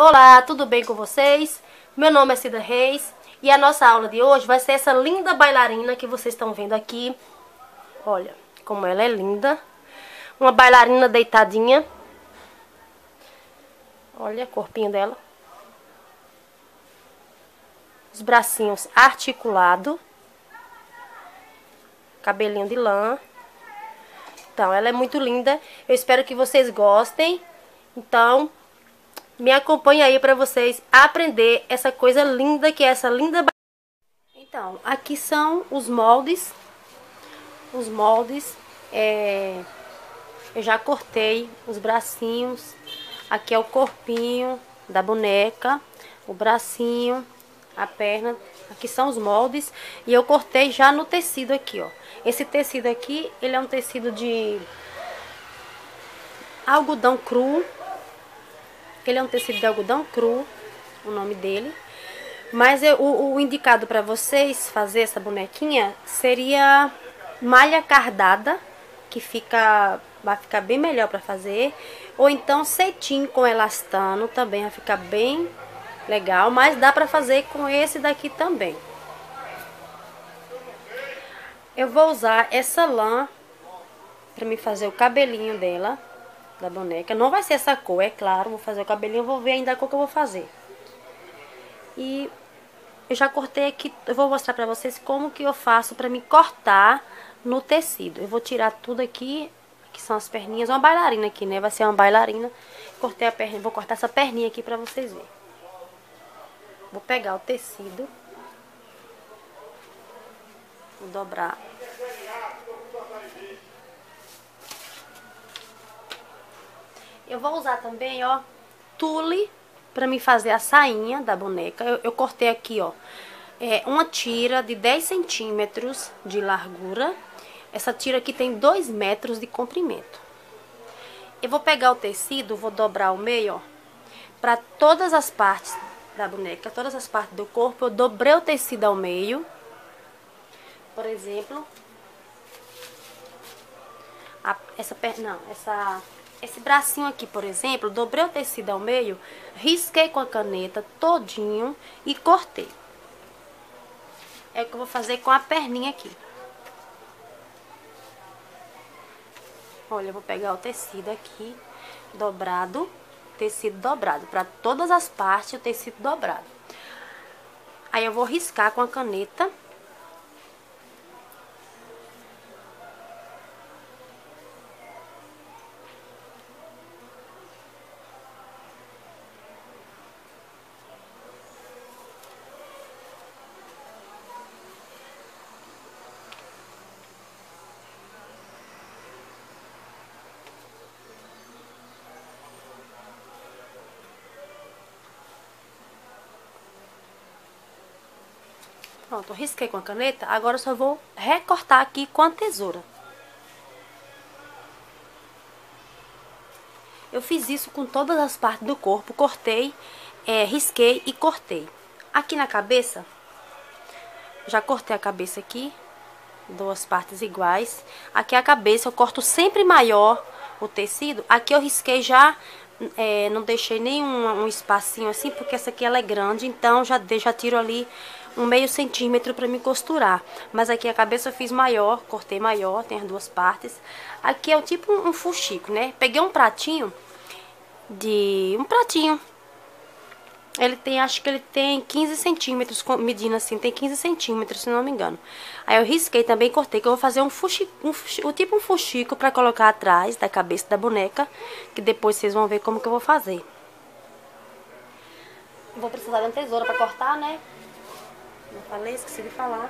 Olá, tudo bem com vocês? Meu nome é Cida Reis e a nossa aula de hoje vai ser essa linda bailarina que vocês estão vendo aqui. Olha como ela é linda. Uma bailarina deitadinha. Olha o corpinho dela. Os bracinhos articulados. Cabelinho de lã. Então, ela é muito linda. Eu espero que vocês gostem. Então, me acompanhe aí para vocês aprender essa coisa linda que é essa linda. Então, aqui são os moldes. Os moldes, eu já cortei os bracinhos. Aqui é o corpinho da boneca, o bracinho, a perna. Aqui são os moldes e eu cortei já no tecido aqui, ó. Esse tecido aqui, ele é um tecido de algodão cru. Ele é um tecido de algodão cru, o nome dele. Mas o indicado para vocês fazer essa bonequinha seria malha cardada, que vai ficar bem melhor para fazer. Ou então cetim com elastano, também vai ficar bem legal. Mas dá para fazer com esse daqui também. Eu vou usar essa lã para me fazer o cabelinho dela, da boneca. Não vai ser essa cor, é claro. Vou fazer o cabelinho, vou ver ainda a cor que eu vou fazer. E eu já cortei aqui, eu vou mostrar pra vocês como que eu faço pra me cortar no tecido. Eu vou tirar tudo aqui, que são as perninhas, uma bailarina aqui, né? Vai ser uma bailarina. Cortei a perna, vou cortar essa perninha aqui pra vocês verem. Vou pegar o tecido. Vou dobrar. Eu vou usar também, ó, tule pra me fazer a sainha da boneca. Eu cortei aqui, ó, uma tira de 10 centímetros de largura. Essa tira aqui tem 2 metros de comprimento. Eu vou pegar o tecido, vou dobrar ao meio, ó, pra todas as partes da boneca, todas as partes do corpo, eu dobrei o tecido ao meio. Por exemplo, esse bracinho aqui, por exemplo, dobrei o tecido ao meio, risquei com a caneta todinho e cortei. É o que eu vou fazer com a perninha aqui. Olha, eu vou pegar o tecido aqui, dobrado, tecido dobrado, para todas as partes o tecido dobrado. Aí eu vou riscar com a caneta. Pronto, eu risquei com a caneta, agora eu só vou recortar aqui com a tesoura. Eu fiz isso com todas as partes do corpo, cortei, risquei e cortei. Aqui na cabeça, já cortei a cabeça aqui, 2 partes iguais. Aqui a cabeça eu corto sempre maior o tecido. Aqui eu risquei já, não deixei nenhum espacinho assim, porque essa aqui ela é grande, então já tiro ali um meio centímetro para me costurar. Mas aqui a cabeça eu fiz maior, cortei maior, tem as 2 partes. Aqui é o tipo um fuxico, né? Peguei um pratinho ele tem, acho que ele tem 15 centímetros, medindo assim, tem 15 centímetros, se não me engano. Aí eu risquei também, cortei, que eu vou fazer um fuxico pra colocar atrás da cabeça da boneca, que depois vocês vão ver como que eu vou fazer. Eu vou precisar de uma tesoura pra cortar, né? Não falei, esqueci de falar.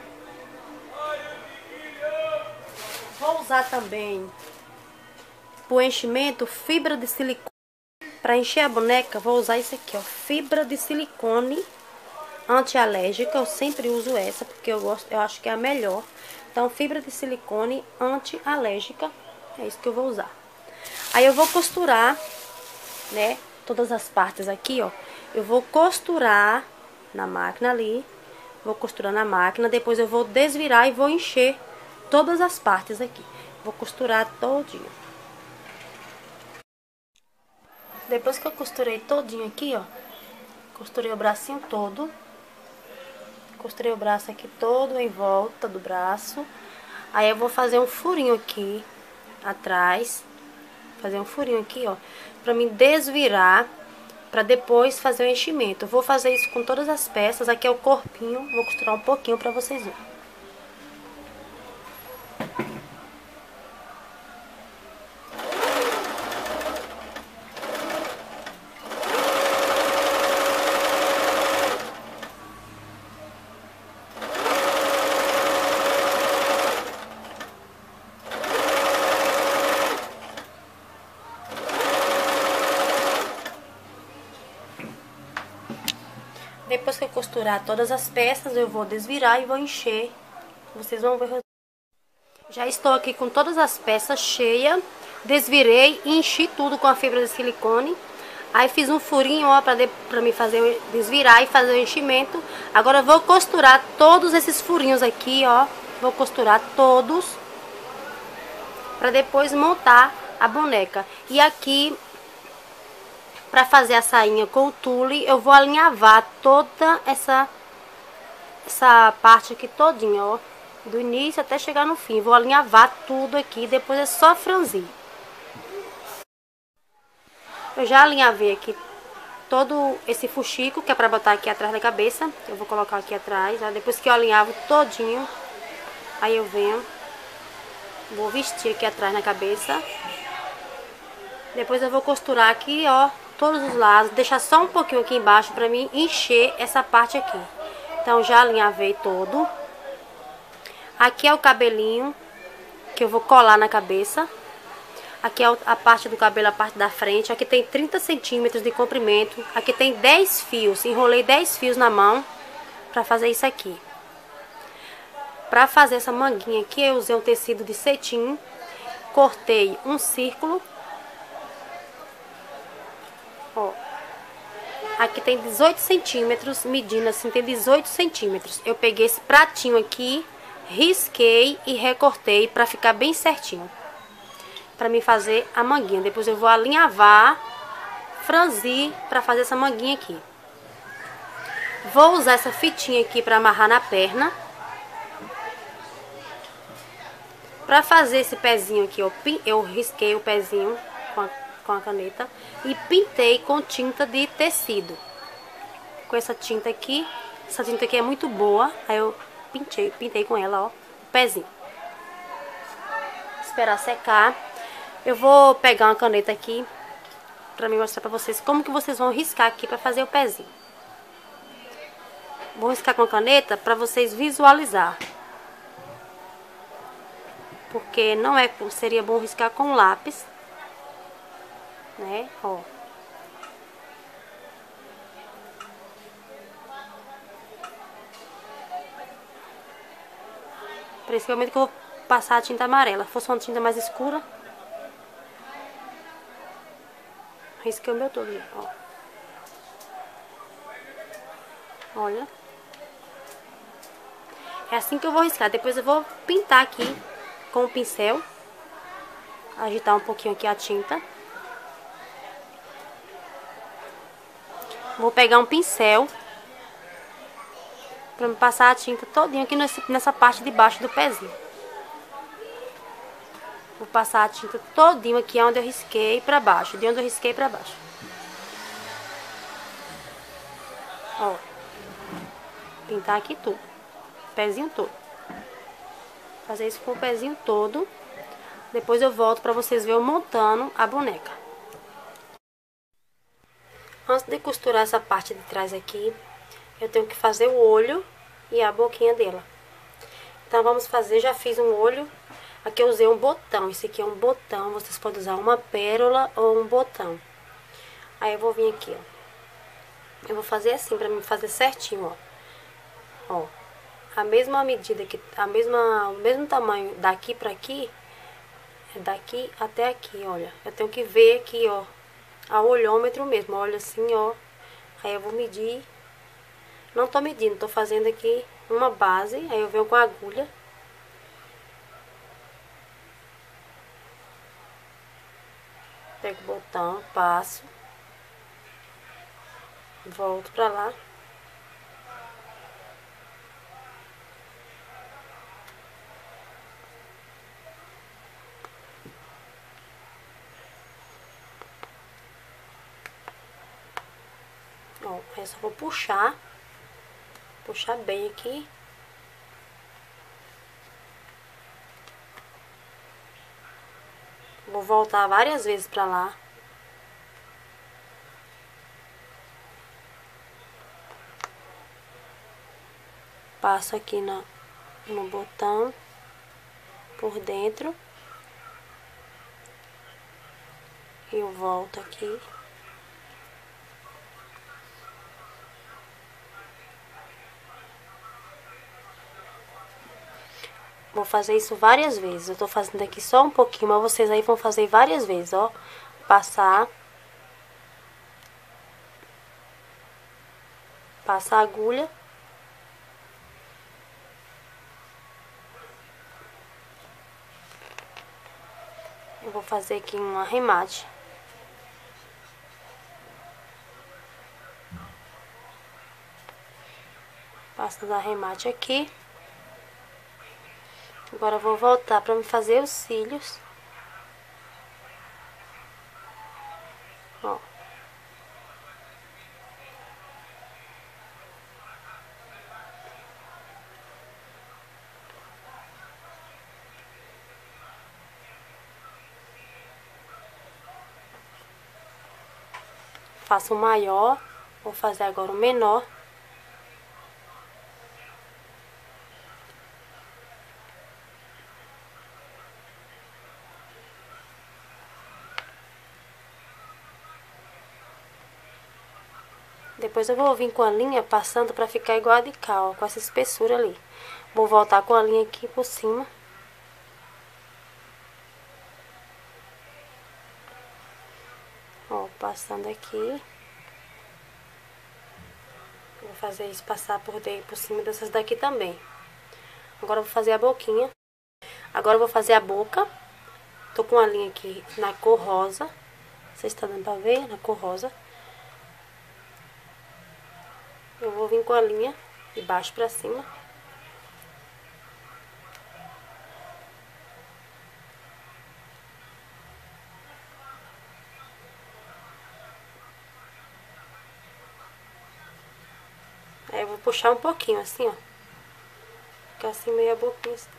Vou usar também pro enchimento fibra de silicone. Para encher a boneca, vou usar isso aqui, ó, fibra de silicone antialérgica. Eu sempre uso essa porque eu acho que é a melhor. Então, fibra de silicone antialérgica, é isso que eu vou usar. Aí eu vou costurar, né, todas as partes aqui, ó. Eu vou costurar na máquina ali, vou costurar na máquina, depois eu vou desvirar e vou encher todas as partes aqui. Vou costurar todinho. Depois que eu costurei todinho aqui, ó, Costurei o bracinho todo. Costurei o braço aqui todo em volta do braço. Aí eu vou fazer um furinho aqui atrás. Fazer um furinho aqui, ó, pra me desvirar, pra depois fazer o enchimento. Eu vou fazer isso com todas as peças. Aqui é o corpinho, vou costurar um pouquinho pra vocês verem. Depois que eu costurar todas as peças, eu vou desvirar e vou encher. Vocês vão ver. Já estou aqui com todas as peças cheias. Desvirei e enchi tudo com a fibra de silicone. Aí fiz um furinho, ó, pra me fazer desvirar e fazer o enchimento. Agora eu vou costurar todos esses furinhos aqui, ó. Vou costurar todos. Pra depois montar a boneca. E aqui, pra fazer a sainha com o tule, eu vou alinhavar toda essa parte aqui todinha, ó. Do início até chegar no fim. Vou alinhavar tudo aqui, depois é só franzir. Eu já alinhavei aqui todo esse fuxico, que é pra botar aqui atrás da cabeça. Eu vou colocar aqui atrás, ó. Depois que eu alinhavo todinho, aí eu venho, vou vestir aqui atrás na cabeça. Depois eu vou costurar aqui, ó, todos os lados, deixar só um pouquinho aqui embaixo pra mim encher essa parte aqui. Então já alinhavei todo. Aqui é o cabelinho que eu vou colar na cabeça. Aqui é a parte do cabelo, a parte da frente. Aqui tem 30 centímetros de comprimento. Aqui tem 10 fios. Enrolei 10 fios na mão pra fazer isso aqui. Pra fazer essa manguinha aqui, eu usei um tecido de cetim. Cortei um círculo. Ó. Aqui tem 18 centímetros, medindo assim, tem 18 centímetros. Eu peguei esse pratinho aqui, risquei e recortei pra ficar bem certinho. Pra mim fazer a manguinha. Depois eu vou alinhavar, franzir pra fazer essa manguinha aqui. Vou usar essa fitinha aqui pra amarrar na perna. Pra fazer esse pezinho aqui, eu risquei o pezinho com a caneta e pintei com tinta de tecido. Com essa tinta aqui. Essa tinta aqui é muito boa. Aí eu pintei com ela, ó, o pezinho. Esperar secar. Eu vou pegar uma caneta aqui pra me mostrar pra vocês como que vocês vão riscar aqui pra fazer o pezinho. Vou riscar com a caneta pra vocês visualizar. Porque não seria bom riscar com lápis, né? Ó. Principalmente que eu vou passar a tinta amarela. Se fosse uma tinta mais escura, risquei o meu todo, ó. Olha. É assim que eu vou riscar. Depois eu vou pintar aqui com o pincel. Agitar um pouquinho aqui a tinta. Vou pegar um pincel pra me passar a tinta todinha aqui nessa parte de baixo do pezinho. Vou passar a tinta todinho aqui onde eu risquei pra baixo. De onde eu risquei pra baixo. Ó. Pintar aqui tudo. Pezinho todo. Fazer isso com o pezinho todo. Depois eu volto pra vocês verem eu montando a boneca. Antes de costurar essa parte de trás aqui, eu tenho que fazer o olho e a boquinha dela. Então vamos fazer, já fiz um olho. Aqui eu usei um botão, esse aqui é um botão, vocês podem usar uma pérola ou um botão. Aí eu vou vir aqui, ó. Eu vou fazer assim, pra me fazer certinho, ó. Ó, a mesma medida, o mesmo tamanho daqui pra aqui, é daqui até aqui, olha. Eu tenho que ver aqui, ó, a olhômetro mesmo, olha assim, ó. Aí eu vou medir, não tô medindo, tô fazendo aqui uma base, aí eu venho com a agulha. Pego o botão, passo. Volto pra lá. Ó, aí eu só vou puxar bem aqui. Vou voltar várias vezes pra lá. Passo aqui no botão por dentro. Eu volto aqui. Vou fazer isso várias vezes. Eu tô fazendo aqui só um pouquinho, mas vocês aí vão fazer várias vezes, ó. Passar. Passa a agulha. Eu vou fazer aqui um arremate. Passo o arremate aqui. Agora eu vou voltar pra me fazer os cílios. Ó. Faço o maior. Vou fazer agora o menor. Depois eu vou vir com a linha passando pra ficar igual a de cá, ó, com essa espessura ali. Vou voltar com a linha aqui por cima. Ó, passando aqui. Vou fazer isso passar por cima dessas daqui também. Agora eu vou fazer a boquinha. Agora eu vou fazer a boca. Tô com a linha aqui na cor rosa. Vocês estão dando pra ver? Na cor rosa. Eu vou vir com a linha de baixo pra cima. Aí eu vou puxar um pouquinho assim, ó. Ficar assim meio a boquinha assim.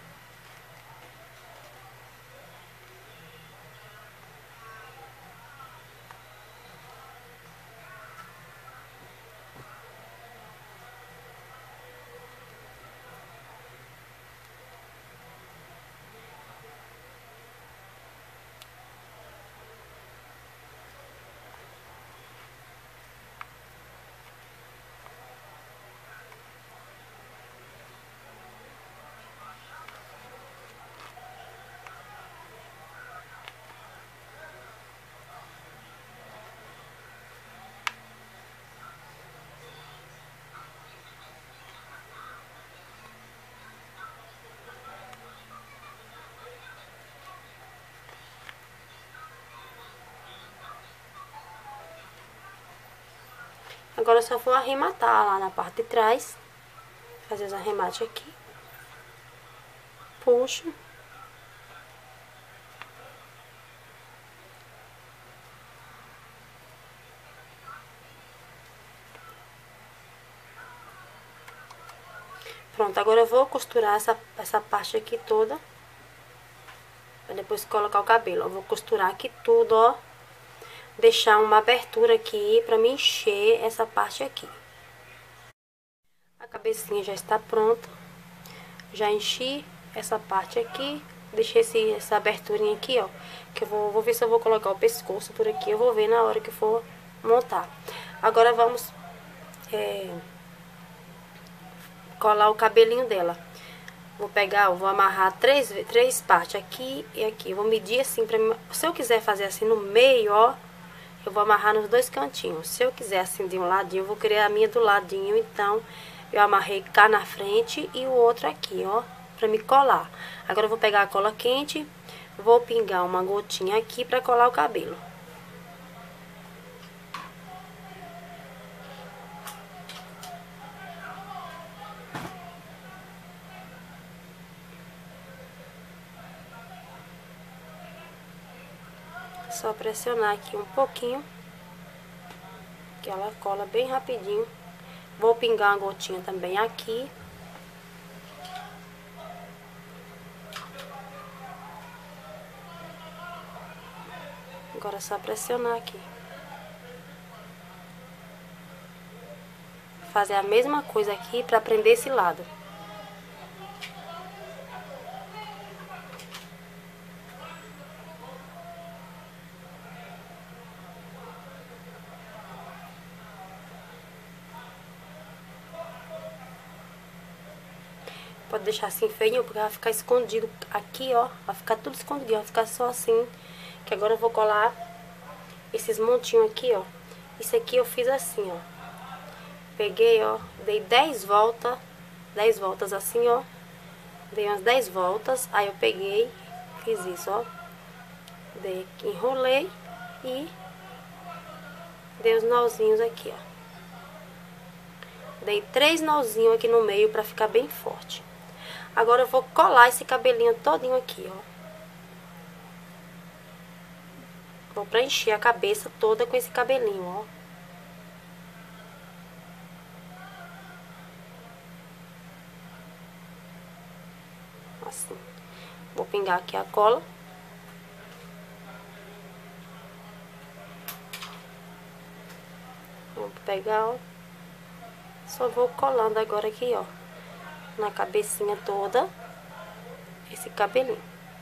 Agora eu só vou arrematar lá na parte de trás. Fazer os arremates aqui. Puxo. Pronto, agora eu vou costurar essa parte aqui toda. Pra depois colocar o cabelo. Eu vou costurar aqui tudo, ó. Deixar uma abertura aqui pra me encher essa parte aqui. A cabecinha já está pronta. Já enchi essa parte aqui. Deixei essa aberturinha aqui, ó. Que eu vou ver se eu vou colocar o pescoço por aqui. Eu vou ver na hora que for montar. Agora vamos colar o cabelinho dela. Vou pegar, vou amarrar três partes aqui e aqui. Eu vou medir assim pra mim. Se eu quiser fazer assim no meio, ó, eu vou amarrar nos dois cantinhos. Se eu quiser assim de um ladinho, eu vou criar a minha do ladinho. Então, eu amarrei cá na frente e o outro aqui, ó, pra me colar. Agora eu vou pegar a cola quente, vou pingar uma gotinha aqui pra colar o cabelo. Só pressionar aqui um pouquinho, que ela cola bem rapidinho. Vou pingar uma gotinha também aqui. Agora é só pressionar aqui. Fazer a mesma coisa aqui para prender esse lado. Pode deixar assim feinho, porque vai ficar escondido aqui, ó. Vai ficar tudo escondido, vai ficar só assim. Que agora eu vou colar esses montinhos aqui, ó. Isso aqui eu fiz assim, ó. Peguei, ó, dei 10 voltas assim, ó. Dei umas 10 voltas, aí eu peguei, fiz isso, ó. Dei, enrolei e dei os nozinhos aqui, ó. Dei 3 nozinhos aqui no meio pra ficar bem forte. Agora eu vou colar esse cabelinho todinho aqui, ó. Vou preencher a cabeça toda com esse cabelinho, ó. Assim. Vou pingar aqui a cola. Vou pegar, ó. Só vou colando agora aqui, ó. Na cabecinha toda. Esse cabelinho.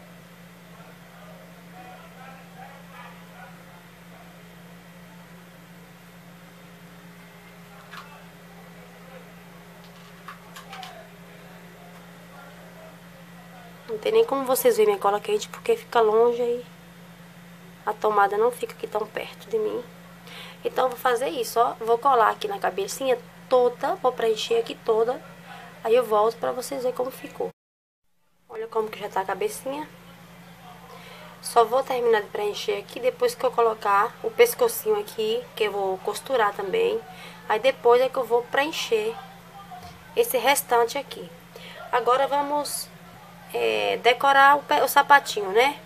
Não tem nem como vocês verem minha cola quente, porque fica longe aí. A tomada não fica aqui tão perto de mim. Então, eu vou fazer isso, ó. Vou colar aqui na cabecinha toda, vou preencher aqui toda. Aí eu volto pra vocês verem como ficou. Olha como que já tá a cabecinha. Só vou terminar de preencher aqui depois que eu colocar o pescocinho aqui, que eu vou costurar também. Aí depois é que eu vou preencher esse restante aqui. Agora vamos decorar o sapatinho, né?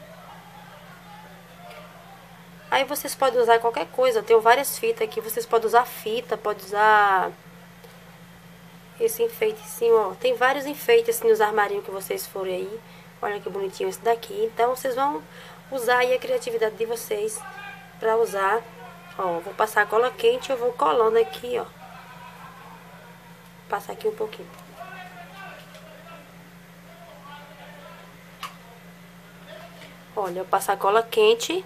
Aí vocês podem usar qualquer coisa. Eu tenho várias fitas aqui. Vocês podem usar fita, pode usar esse enfeitezinho, ó. Tem vários enfeites assim nos armarinhos que vocês forem aí. Olha que bonitinho esse daqui. Então vocês vão usar aí a criatividade de vocês pra usar. Ó, vou passar a cola quente e eu vou colando aqui, ó. Passar aqui um pouquinho. Olha, eu passo a cola quente.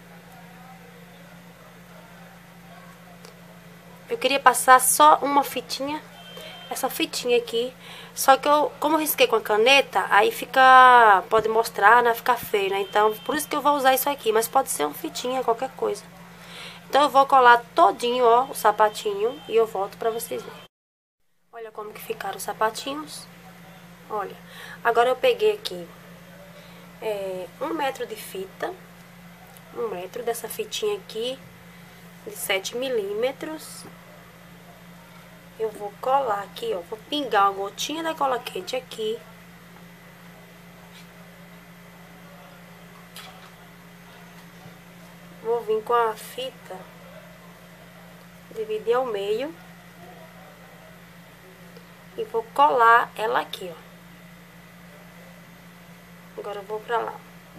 Eu queria passar só uma fitinha. Essa fitinha aqui. Só que como eu risquei com a caneta, aí fica... Pode mostrar, né? Fica feio, né? Então, por isso que eu vou usar isso aqui. Mas pode ser uma fitinha, qualquer coisa. Então, eu vou colar todinho, ó, o sapatinho. E eu volto pra vocês verem. Olha como que ficaram os sapatinhos. Olha. Agora eu peguei aqui 1 metro de fita. 1 metro dessa fitinha aqui. De 7 milímetros. Eu vou colar aqui, ó. Vou pingar uma gotinha da cola quente aqui. Vou vir com a fita. Dividir ao meio. E vou colar ela aqui, ó. Agora eu vou pra lá.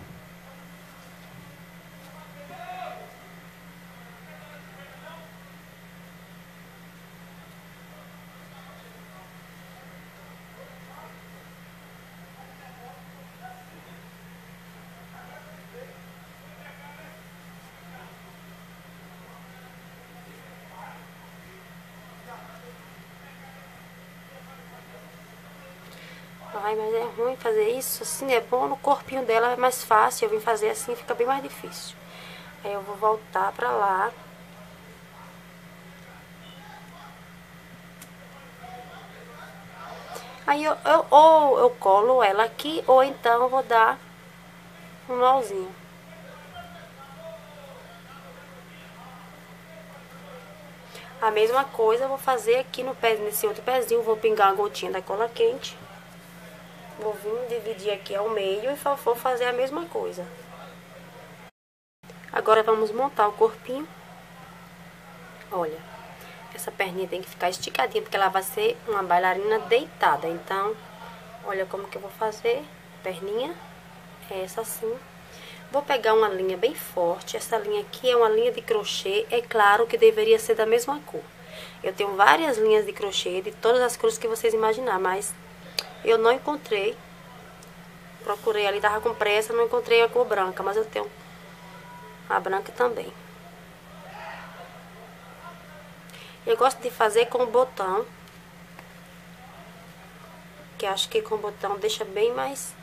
Ai, mas é ruim fazer isso, assim é bom no corpinho dela, é mais fácil. Eu vim fazer assim, fica bem mais difícil. Aí eu vou voltar pra lá. Aí ou eu colo ela aqui, ou então eu vou dar um nozinho. A mesma coisa eu vou fazer aqui no pé, nesse outro pezinho, vou pingar uma gotinha da cola quente. Vou vir dividir aqui ao meio e vou fazer a mesma coisa. Agora vamos montar o corpinho. Olha, essa perninha tem que ficar esticadinha, porque ela vai ser uma bailarina deitada. Então, olha como que eu vou fazer. Perninha, é essa assim. Vou pegar uma linha bem forte. Essa linha aqui é uma linha de crochê. É claro que deveria ser da mesma cor. Eu tenho várias linhas de crochê de todas as cores que vocês imaginar, mas eu não encontrei. Procurei ali, tava com pressa, não encontrei a cor branca, mas eu tenho a branca também. Eu gosto de fazer com botão, que acho que com botão deixa bem mais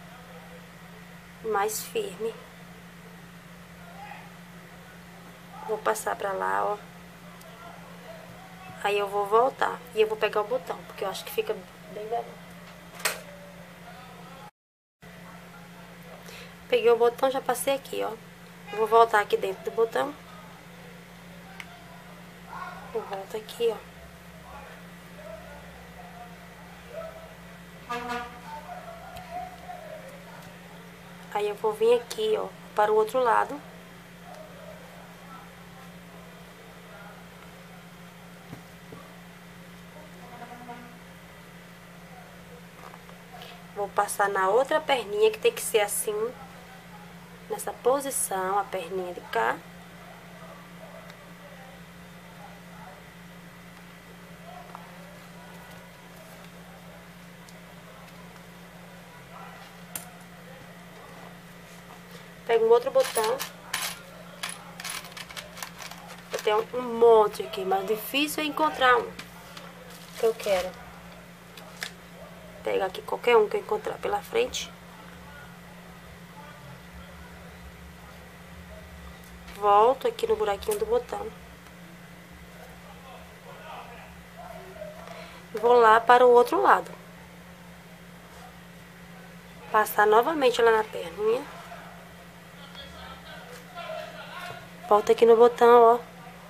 firme. Vou passar pra lá, ó. Aí eu vou voltar e eu vou pegar o botão, porque eu acho que fica bem melhor. Peguei o botão, já passei aqui, ó. Vou voltar aqui dentro do botão. Eu volto aqui, ó. Aí eu vou vir aqui, ó, para o outro lado. Vou passar na outra perninha, que tem que ser assim, nessa posição, a perninha de cá. Pego um outro botão. Eu tenho um monte aqui, mas difícil é encontrar um que eu quero. Pega aqui qualquer um que eu encontrar pela frente. Volto aqui no buraquinho do botão. Vou lá para o outro lado. Passar novamente lá na perninha. Volto aqui no botão, ó.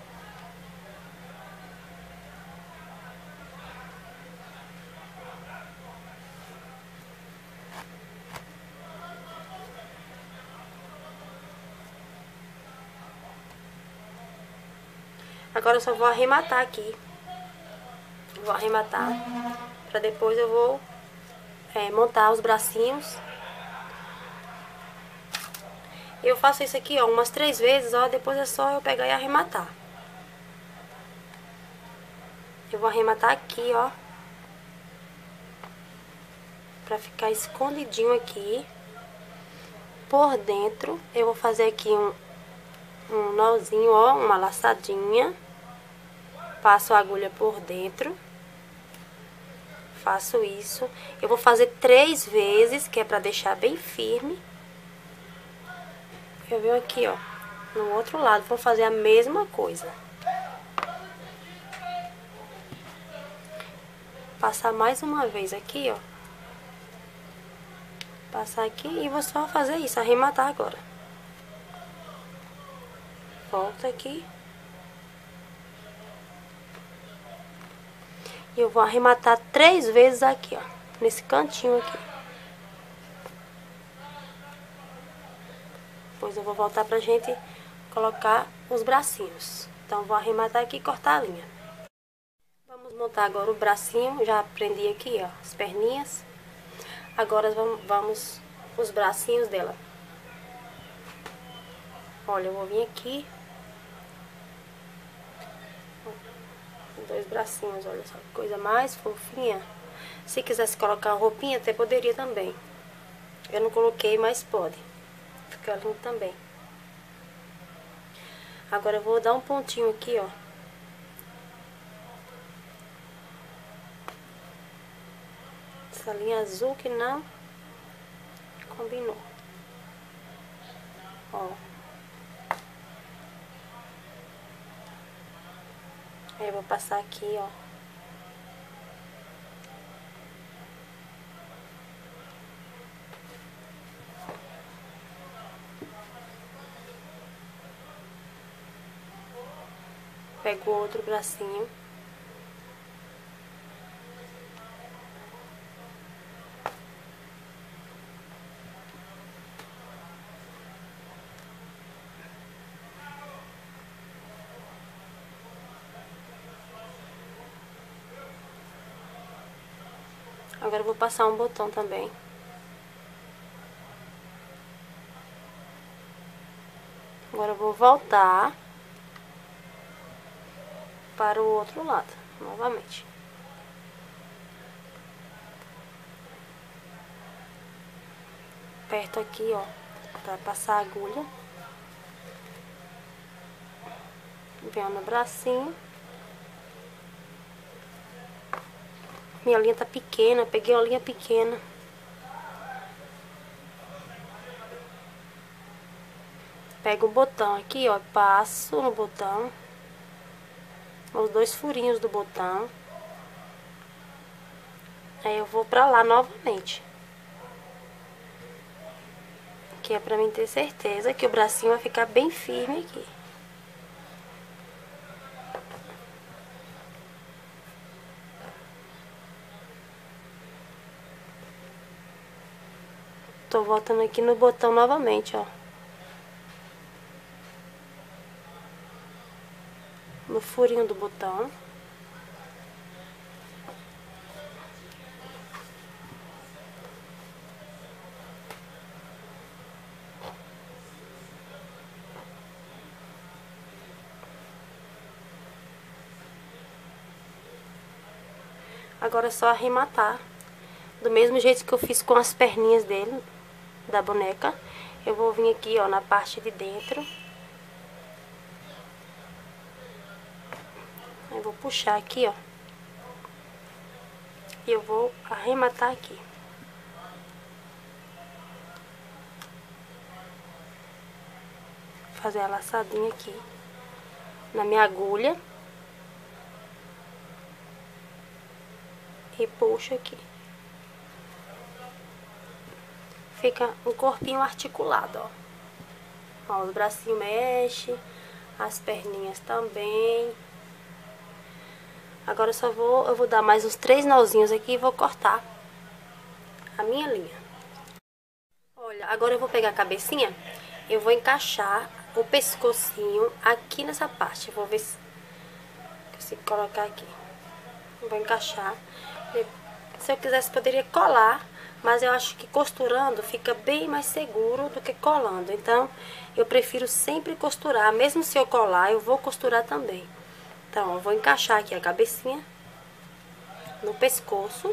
Agora eu só vou arrematar aqui. Vou arrematar. Pra depois eu vou montar os bracinhos. Eu faço isso aqui, ó, umas 3 vezes, ó. Depois é só eu pegar e arrematar. Eu vou arrematar aqui, ó. Pra ficar escondidinho aqui. Por dentro, eu vou fazer aqui um nozinho, ó, uma laçadinha. Passo a agulha por dentro. Faço isso. Eu vou fazer 3 vezes, que é pra deixar bem firme. Eu venho aqui, ó, no outro lado, vou fazer a mesma coisa. Passar mais uma vez aqui, ó. Passar aqui e vou só fazer isso, arrematar agora. Volta aqui. E eu vou arrematar 3 vezes aqui, ó. Nesse cantinho aqui. Depois eu vou voltar pra gente colocar os bracinhos. Então, vou arrematar aqui e cortar a linha. Vamos montar agora o bracinho. Já prendi aqui, ó, as perninhas. Agora vamos os bracinhos dela. Olha, eu vou vir aqui. 2 bracinhos, olha só, que coisa mais fofinha. Se quisesse colocar uma roupinha, até poderia também. Eu não coloquei, mas pode. Fica lindo também. Agora eu vou dar um pontinho aqui, ó. Essa linha azul que não combinou. Ó. Aí eu vou passar aqui, ó. Pego o outro bracinho. Agora eu vou passar um botão também. Agora eu vou voltar para o outro lado, novamente. Aperto aqui, ó, para passar a agulha. Venho no bracinho. Minha linha tá pequena, peguei uma linha pequena. Pego o botão aqui, ó, passo no botão. Os 2 furinhos do botão. Aí eu vou pra lá novamente. Que é pra mim ter certeza que o bracinho vai ficar bem firme aqui. Tô voltando aqui no botão novamente, ó. No furinho do botão. Agora é só arrematar. Do mesmo jeito que eu fiz com as perninhas dele, da boneca. Eu vou vir aqui, ó, na parte de dentro. Eu vou puxar aqui, ó. E eu vou arrematar aqui. Fazer a laçadinha aqui na minha agulha. E puxo aqui. Fica um corpinho articulado, ó. Ó, os bracinhos mexem, as perninhas também. Agora eu vou dar mais uns 3 nozinhos aqui e vou cortar a minha linha. Olha, agora eu vou pegar a cabecinha, eu vou encaixar o pescocinho aqui nessa parte. Eu vou ver se consigo colocar aqui. Vou encaixar. Se eu quisesse, poderia colar, mas eu acho que costurando fica bem mais seguro do que colando. Então, eu prefiro sempre costurar. Mesmo se eu colar, eu vou costurar também. Então, eu vou encaixar aqui a cabecinha no pescoço.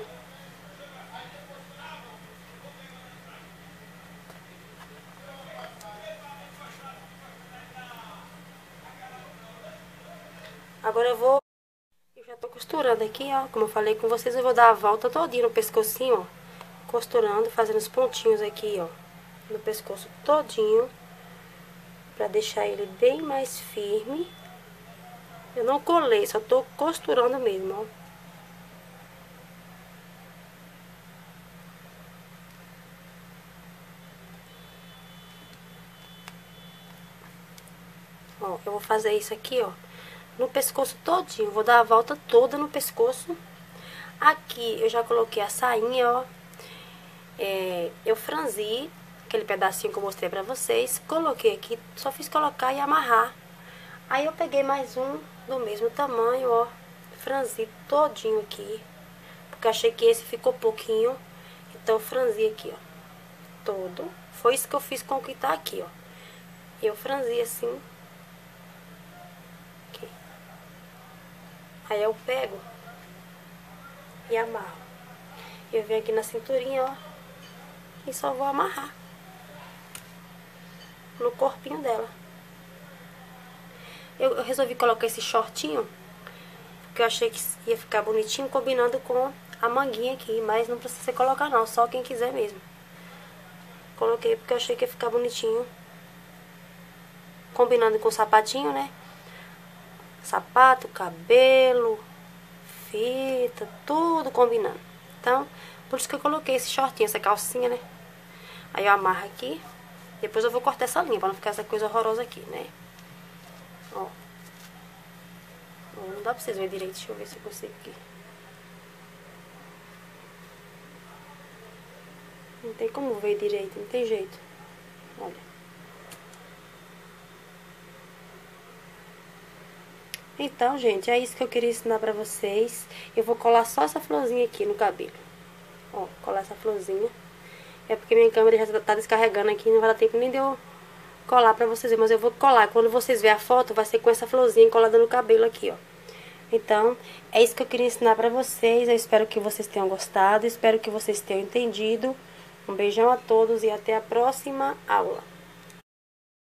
Agora eu já tô costurando aqui, ó. Como eu falei com vocês, eu vou dar a volta todinha no pescocinho, ó. Costurando, fazendo os pontinhos aqui, ó. No pescoço todinho. Pra deixar ele bem mais firme. Eu não colei, só tô costurando mesmo, ó. Ó, eu vou fazer isso aqui, ó, no pescoço todinho. Vou dar a volta toda no pescoço. Aqui eu já coloquei a sainha, ó. Eu franzi aquele pedacinho que eu mostrei pra vocês. Coloquei aqui, só fiz colocar e amarrar. Aí eu peguei mais um do mesmo tamanho, ó. Franzi todinho aqui, porque achei que esse ficou pouquinho. Então eu franzi aqui, ó, todo. Foi isso que eu fiz com o que tá aqui, ó. Eu franzi assim. Aqui. Aí eu pego e amarro. Eu venho aqui na cinturinha, ó, e só vou amarrar no corpinho dela. Eu resolvi colocar esse shortinho porque eu achei que ia ficar bonitinho combinando com a manguinha aqui, mas não precisa colocar não, só quem quiser mesmo. Coloquei porque eu achei que ia ficar bonitinho combinando com o sapatinho, né? Sapato, cabelo, fita, tudo combinando. Então, por isso que eu coloquei esse shortinho, essa calcinha, né? Aí eu amarro aqui. Depois eu vou cortar essa linha, pra não ficar essa coisa horrorosa aqui, né? Ó. Não dá pra vocês verem direito, deixa eu ver se eu consigo aqui. Não tem como ver direito, não tem jeito. Olha. Então, gente, é isso que eu queria ensinar pra vocês. Eu vou colar só essa florzinha aqui no cabelo. Ó, colar essa florzinha. É porque minha câmera já tá descarregando aqui, não vai dar tempo nem de eu colar pra vocês verem. Mas eu vou colar. Quando vocês verem a foto, vai ser com essa florzinha colada no cabelo aqui, ó. Então, é isso que eu queria ensinar pra vocês. Eu espero que vocês tenham gostado. Espero que vocês tenham entendido. Um beijão a todos e até a próxima aula.